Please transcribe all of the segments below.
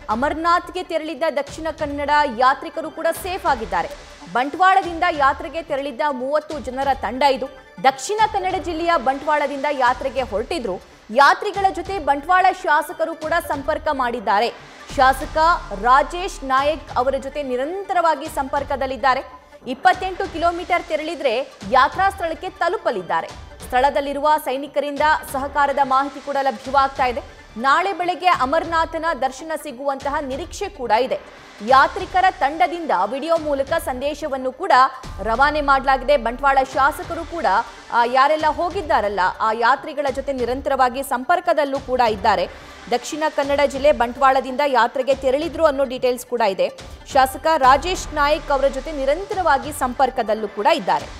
ಅಮರನಾಥ್ಗೆ ತೆರಳಿದ್ದ ದಕ್ಷಿಣ ಕನ್ನಡ ಯಾತ್ರಿಕರು ಕೂಡ ಸೇಫ್ ಆಗಿದ್ದಾರೆ. ಬಂಟ್ವಾಳದಿಂದ ಯಾತ್ರೆಗೆ ತೆರಳಿದ್ದ 30 ಜನರ ತಂಡ ಇದು. ದಕ್ಷಿಣ ಕನ್ನಡ ಜಿಲ್ಲೆಯ ಬಂಟ್ವಾಳದಿಂದ ಯಾತ್ರೆಗೆ ಹೊರಟಿದ್ರು. ಯಾತ್ರಿಗಳ ಜೊತೆ ಬಂಟ್ವಾಳ ಶಾಸಕರು ಕೂಡ ಸಂಪರ್ಕ ಮಾಡಿದ್ದಾರೆ. ಶಾಸಕ ರಾಜೇಶ್ ನಾಯಕ್ ಅವರ ಜೊತೆ ನಿರಂತರವಾಗಿ ಸಂಪರ್ಕದಲ್ಲಿದ್ದಾರೆ. 28 ಕಿಲೋಮೀಟರ್ ತೆರಳಿದ್ರೆ ಯಾತ್ರಾ ಸ್ಥಳಕ್ಕೆ ತಲುಪಲಿದ್ದಾರೆ. ಸ್ಥಳದಲ್ಲಿರುವ ಸೈನಿಕರಿಂದ ಸಹಕಾರದ ಮಾಹಿತಿ ಕೂಡ ಲಭ್ಯವಾಗ್ತಾ ಇದೆ. ನಾಳೆ ಬೆಳಗ್ಗೆ ಅಮರನಾಥನ ದರ್ಶನ ಸಿಗುವಂತಹ ನಿರೀಕ್ಷೆ ಕೂಡ ಇದೆ. ಯಾತ್ರಿಕರ ತಂಡದಿಂದ ವಿಡಿಯೋ ಮೂಲಕ ಸಂದೇಶವನ್ನು ಕೂಡ ರವಾನೆ ಮಾಡಲಾಗಿದೆ. ಬಂಟ್ವಾಳ ಶಾಸಕರು ಕೂಡ ಯಾರೆಲ್ಲ ಹೋಗಿದ್ದಾರಲ್ಲ ಆ ಯಾತ್ರಿಗಳ ಜೊತೆ ನಿರಂತರವಾಗಿ ಸಂಪರ್ಕದಲ್ಲೂ ಕೂಡ ಇದ್ದಾರೆ. ದಕ್ಷಿಣ ಕನ್ನಡ ಜಿಲ್ಲೆ ಬಂಟ್ವಾಳದಿಂದ ಯಾತ್ರೆಗೆ ತೆರಳಿದ್ರು ಅನ್ನೋ ಡೀಟೇಲ್ಸ್ ಕೂಡ ಇದೆ. ಶಾಸಕ ರಾಜೇಶ್ ನಾಯಕ್ ಅವರ ಜೊತೆ ನಿರಂತರವಾಗಿ ಸಂಪರ್ಕದಲ್ಲೂ ಕೂಡ ಇದ್ದಾರೆ.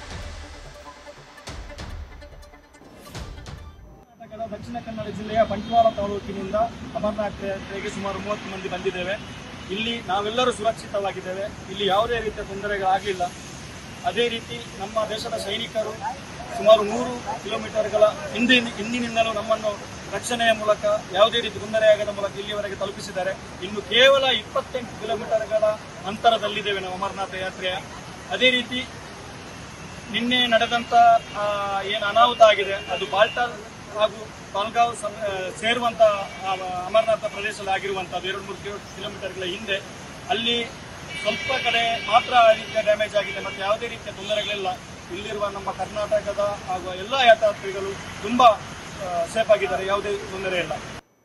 ದಕ್ಷಿಣ ಕನ್ನಡ ಜಿಲ್ಲೆಯ ಬಂಟ್ವಾಳ ತಾಲೂಕಿನಿಂದ ಅಮರನಾಥ ಯಾತ್ರೆಗೆ ಸುಮಾರು 30 ಮಂದಿ ಬಂದಿದ್ದೇವೆ. ಇಲ್ಲಿ ನಾವೆಲ್ಲರೂ ಸುರಕ್ಷಿತವಾಗಿದ್ದೇವೆ. ಇಲ್ಲಿ ಯಾವುದೇ ರೀತಿಯ ತೊಂದರೆಗಳಾಗಲಿಲ್ಲ. ಅದೇ ರೀತಿ ನಮ್ಮ ದೇಶದ ಸೈನಿಕರು ಸುಮಾರು 100 ಕಿಲೋಮೀಟರ್ಗಳ ಹಿಂದಿನಿಂದಲೂ ನಮ್ಮನ್ನು ರಕ್ಷಣೆಯ ಮೂಲಕ ಯಾವುದೇ ರೀತಿ ತೊಂದರೆಯಾಗದ ಮೂಲಕ ಇಲ್ಲಿವರೆಗೆ ತಲುಪಿಸಿದ್ದಾರೆ. ಇನ್ನು ಕೇವಲ 28 ಕಿಲೋಮೀಟರ್ಗಳ ಅಂತರದಲ್ಲಿದ್ದೇವೆ ನಾವು ಅಮರನಾಥ ಯಾತ್ರೆಯ. ಅದೇ ರೀತಿ ನಿನ್ನೆ ನಡೆದಂಥ ಏನು ಅನಾಹುತ ಆಗಿದೆ ಅದು ಬಾಲ್ಟಾಲ್ ಹಾಗೂ ಪಾಲ್ಗಾಂವ್ ಸೇರುವಂಥ ಅಮರನಾಥ ಪ್ರದೇಶದಲ್ಲಿ ಆಗಿರುವಂಥದ್ದು 2-3 ಕಿಲೋಮೀಟರ್ಗಳ ಹಿಂದೆ. ಅಲ್ಲಿ ಸ್ವಲ್ಪ ಕಡೆ ಮಾತ್ರ ರೀತಿಯ ಡ್ಯಾಮೇಜ್ ಆಗಿದೆ ಮತ್ತು ಯಾವುದೇ ರೀತಿಯ ತೊಂದರೆಗಳಿಲ್ಲ. ಇಲ್ಲಿರುವ ನಮ್ಮ ಕರ್ನಾಟಕದ ಹಾಗೂ ಎಲ್ಲ ಯಾತ್ರಾರ್ಥಿಗಳು ತುಂಬ ಸೇಫ್ ಆಗಿದ್ದಾರೆ, ಯಾವುದೇ ತೊಂದರೆ ಇಲ್ಲ.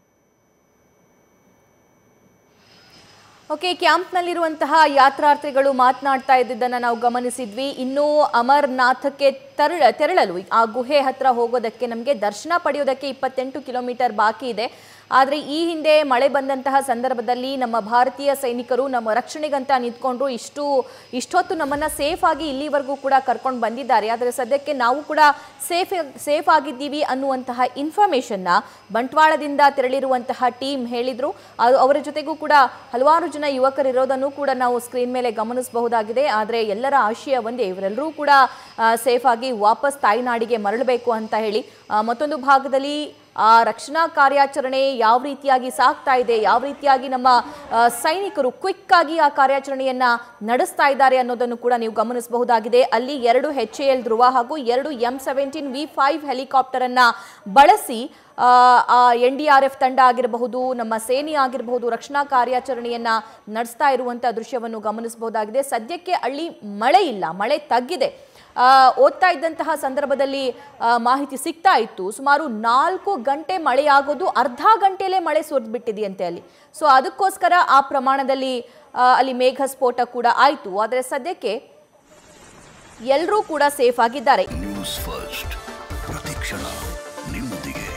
ಓಕೆ, ಕ್ಯಾಂಪ್ನಲ್ಲಿರುವಂತಹ ಯಾತ್ರಾರ್ಥಿಗಳು ಮಾತನಾಡ್ತಾ ಇದ್ದಿದ್ದನ್ನು ನಾವು ಗಮನಿಸಿದ್ವಿ. ಇನ್ನು ಅಮರನಾಥಕ್ಕೆ ತೆರಳಲು ಆ ಗುಹೆ ಹತ್ರ ಹೋಗೋದಕ್ಕೆ ನಮಗೆ ದರ್ಶನ ಪಡೆಯೋದಕ್ಕೆ 28 ಕಿಲೋಮೀಟರ್ ಬಾಕಿ ಇದೆ. ಆದರೆ ಈ ಹಿಂದೆ ಮಳೆ ಬಂದಂತಹ ಸಂದರ್ಭದಲ್ಲಿ ನಮ್ಮ ಭಾರತೀಯ ಸೈನಿಕರು ನಮ್ಮ ರಕ್ಷಣೆಗಂತ ನಿಂತ್ಕೊಂಡ್ರು. ಇಷ್ಟೊತ್ತು ನಮ್ಮನ್ನು ಸೇಫ್ ಆಗಿ ಇಲ್ಲಿವರೆಗೂ ಕೂಡ ಕರ್ಕೊಂಡು ಬಂದಿದ್ದಾರೆ. ಆದರೆ ಸದ್ಯಕ್ಕೆ ನಾವು ಕೂಡ ಸೇಫ್ ಆಗಿದ್ದೀವಿ ಅನ್ನುವಂತಹ ಇನ್ಫಾರ್ಮೇಷನ್ನ ಬಂಟ್ವಾಳದಿಂದ ತೆರಳಿರುವಂತಹ ಟೀಮ್ ಹೇಳಿದರು. ಅವರ ಜೊತೆಗೂ ಕೂಡ ಹಲವಾರು ಜನ ಯುವಕರಿರೋದನ್ನು ಕೂಡ ನಾವು ಸ್ಕ್ರೀನ್ ಮೇಲೆ ಗಮನಿಸಬಹುದಾಗಿದೆ. ಆದರೆ ಎಲ್ಲರ ಆಶಯ ಒಂದೇ, ಇವರೆಲ್ಲರೂ ಕೂಡ ಸೇಫ್ ಆಗಿ ವಾಪಸ್ ತಾಯ್ನಾಡಿಗೆ ಮರಳಬೇಕು ಅಂತ ಹೇಳಿ. ಮತ್ತೊಂದು ಭಾಗದಲ್ಲಿ ಆ ರಕ್ಷಣಾ ಕಾರ್ಯಾಚರಣೆ ಯಾವ ರೀತಿಯಾಗಿ ಸಾಗ್ತಾ ಇದೆ, ಯಾವ ರೀತಿಯಾಗಿ ನಮ್ಮ ಸೈನಿಕರು ಕ್ವಿಕ್ ಆಗಿ ಆ ಕಾರ್ಯಾಚರಣೆಯನ್ನ ನಡೆಸ್ತಾ ಇದ್ದಾರೆ ಅನ್ನೋದನ್ನು ಕೂಡ ನೀವು ಗಮನಿಸಬಹುದಾಗಿದೆ. ಅಲ್ಲಿ 2 HAL ಧ್ರುವ ಹಾಗೂ 2 M17 V5 ಹೆಲಿಕಾಪ್ಟರ್ ಅನ್ನ ಬಳಸಿ NDRF ತಂಡ ಆಗಿರಬಹುದು, ನಮ್ಮ ಸೇನೆ ಆಗಿರಬಹುದು, ರಕ್ಷಣಾ ಕಾರ್ಯಾಚರಣೆಯನ್ನ ನಡೆಸ್ತಾ ಇರುವಂತಹ ದೃಶ್ಯವನ್ನು ಗಮನಿಸಬಹುದಾಗಿದೆ. ಸದ್ಯಕ್ಕೆ ಅಲ್ಲಿ ಮಳೆ ಇಲ್ಲ, ಮಳೆ ತಗ್ಗಿದೆ. ಓದ್ತಾ ಇದ್ದಂತಹ ಸಂದರ್ಭದಲ್ಲಿ ಮಾಹಿತಿ ಸಿಗ್ತಾ ಇತ್ತು, ಸುಮಾರು 4 ಗಂಟೆ ಮಳೆಯಾಗೋದು ಅರ್ಧ ಗಂಟೆಯಲ್ಲೇ ಮಳೆ ಸುರಿದ್ಬಿಟ್ಟಿದೆಯಂತೆ ಅಲ್ಲಿ. ಸೊ ಅದಕ್ಕೋಸ್ಕರ ಆ ಪ್ರಮಾಣದಲ್ಲಿ ಅಲ್ಲಿ ಮೇಘ ಸ್ಫೋಟ ಕೂಡ ಆಯಿತು. ಆದರೆ ಸದ್ಯಕ್ಕೆ ಎಲ್ಲರೂ ಕೂಡ ಸೇಫ್ ಆಗಿದ್ದಾರೆ. ನ್ಯೂಸ್ ಫಸ್ಟ್ ಪ್ರತಿಕ್ಷಣ ನಿಮ್ಮೊಂದಿಗೆ.